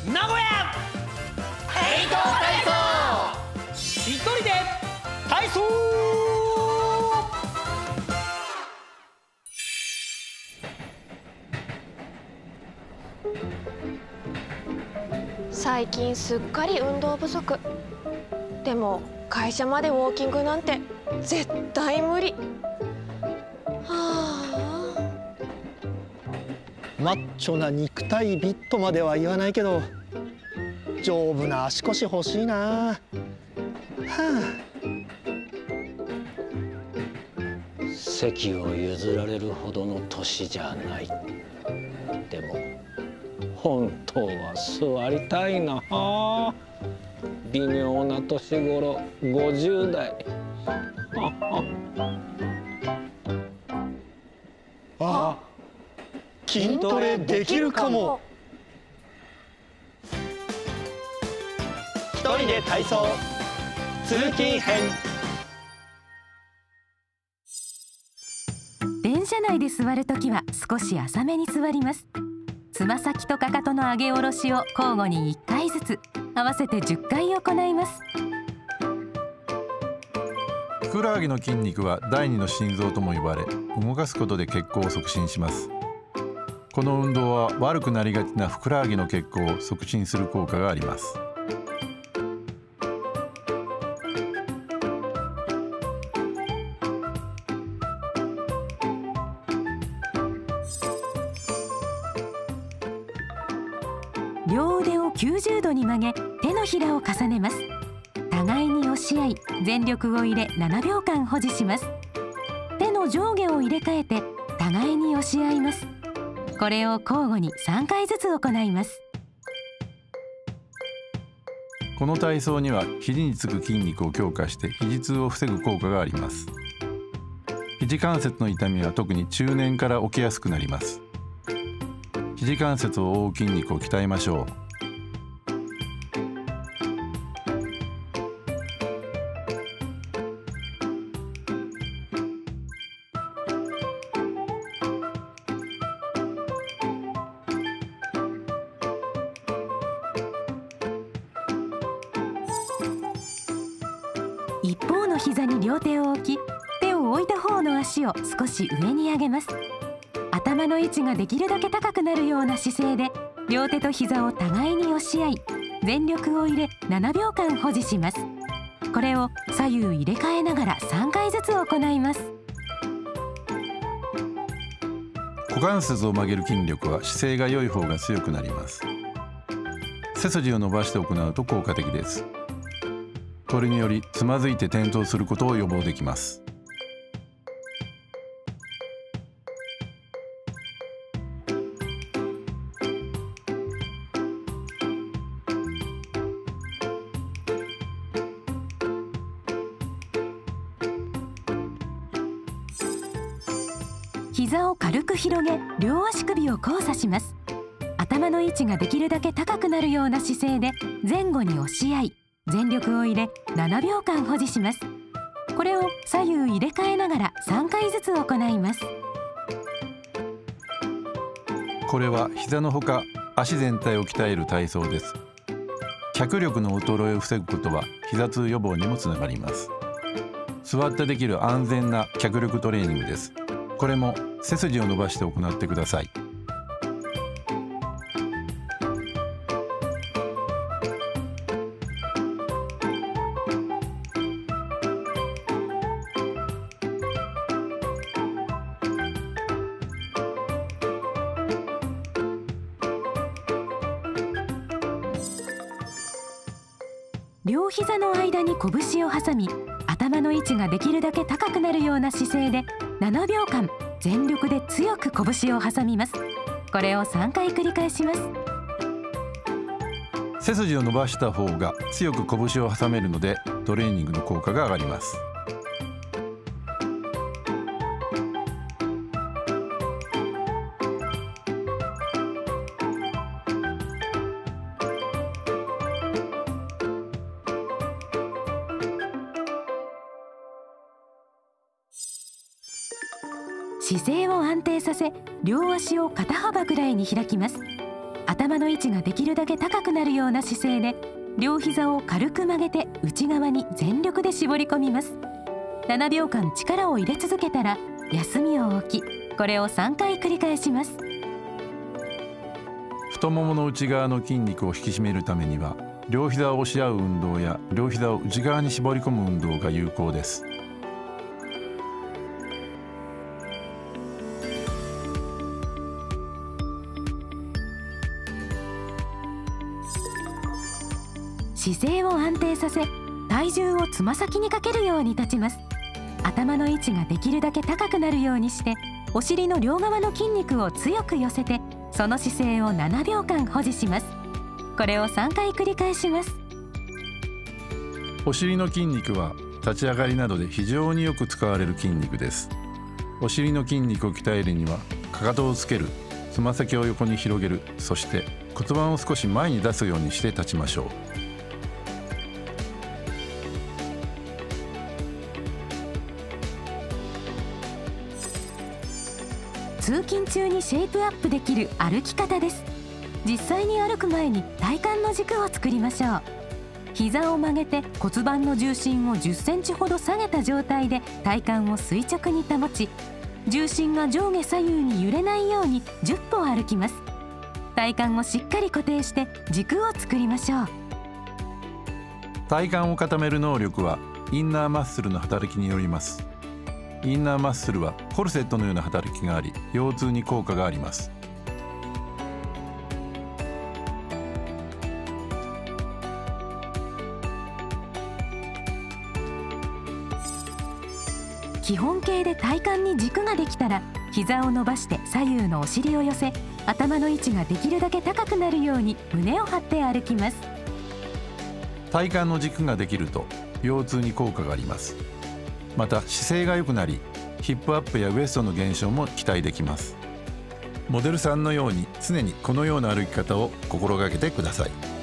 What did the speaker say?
名古屋ヘイト体操。 一人で体操。 最近すっかり運動不足。でも会社までウォーキングなんて絶対無理。 マッチョな肉体ビットまでは言わないけど、丈夫な足腰欲しいな。 席を譲られるほどの年じゃない。でも本当は座りたいな。微妙な年頃、50代。 あ、筋トレできるかも。一人で体操通勤編。 電車内で座るときは少し浅めに座ります。つま先とかかとの上げ下ろしを交互に1回ずつ、合わせて10回行います。 ふくらはぎの筋肉は第二の心臓とも呼ばれ、動かすことで血行を促進します。この運動は悪くなりがちなふくらはぎの血行を促進する効果があります。 両腕を90度に曲げ、手のひらを重ねます。互いに押し合い、全力を入れ7秒間保持します。手の上下を入れ替えて互いに押し合います。これを交互に3回ずつ行います。 この体操には肘につく筋肉を強化して肘痛を防ぐ効果があります。肘関節の痛みは特に中年から起きやすくなります。肘関節を覆う筋肉を鍛えましょう。 一方の膝に両手を置き、手を置いた方の足を少し上に上げます。頭の位置ができるだけ高くなるような姿勢で、両手と膝を互いに押し合い、全力を入れ7秒間保持します。これを左右入れ替えながら3回ずつ行います。 股関節を曲げる筋力は姿勢が良い方が強くなります。背筋を伸ばして行うと効果的です。これによりつまずいて転倒することを予防できます。 膝を軽く広げ、両足首を交差します。頭の位置ができるだけ高くなるような姿勢で前後に押し合い、全力を入れ7秒間保持します。これを左右入れ替えながら3回ずつ行います。 これは膝のほか足全体を鍛える体操です。脚力の衰えを防ぐことは膝痛予防にもつながります。座ってできる安全な脚力トレーニングです。これも背筋を伸ばして行ってください。 両膝の間に拳を挟み、頭の位置ができるだけ高くなるような姿勢で7秒間全力で強く拳を挟みます。これを3回繰り返します。 背筋を伸ばした方が強く拳を挟めるのでトレーニングの効果が上がります。 姿勢を安定させ、両足を肩幅くらいに開きます。 頭の位置ができるだけ高くなるような姿勢で両膝を軽く曲げて内側に全力で絞り込みます。7秒間力を入れ続けたら休みを置き、これを3回繰り返します。 太ももの内側の筋肉を引き締めるためには、両膝を押し合う運動や両膝を内側に絞り込む運動が有効です。 姿勢を安定させ、体重をつま先にかけるように立ちます。頭の位置ができるだけ高くなるようにして、お尻の両側の筋肉を強く寄せて、その姿勢を7秒間保持します。これを3回繰り返します。 お尻の筋肉は立ち上がりなどで非常によく使われる筋肉です。お尻の筋肉を鍛えるには、かかとをつける、つま先を横に広げる、そして骨盤を少し前に出すようにして立ちましょう。 通勤中にシェイプアップできる歩き方です。実際に歩く前に体幹の軸を作りましょう。膝を曲げて骨盤の重心を10センチほど下げた状態で体幹を垂直に保ち、重心が上下左右に揺れないように10歩歩きます。体幹をしっかり固定して軸を作りましょう。 体幹を固める能力はインナーマッスルの働きによります。インナーマッスルはコルセットのような働きがあり、腰痛に効果があります。 基本形で体幹に軸ができたら、膝を伸ばして左右のお尻を寄せ、頭の位置ができるだけ高くなるように胸を張って歩きます。 体幹の軸ができると腰痛に効果があります。また姿勢が良くなり、ヒップアップやウエストの減少も期待できます。モデルさんのように常にこのような歩き方を心がけてください。